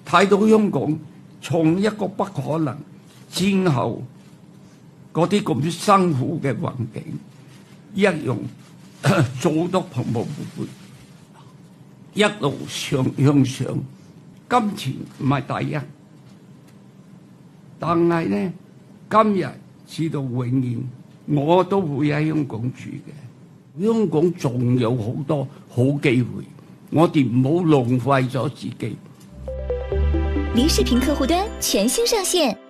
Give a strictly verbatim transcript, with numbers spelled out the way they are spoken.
睇到香港從一個不可能戰後嗰啲咁辛苦嘅環境，一樣做得蓬勃勃勃，一路上向上。金錢唔係第一，但係咧今日至到永遠，我都會喺香港住嘅。香港仲有好多好機會，我哋唔好浪費咗自己。 離視頻客戶端全新上線。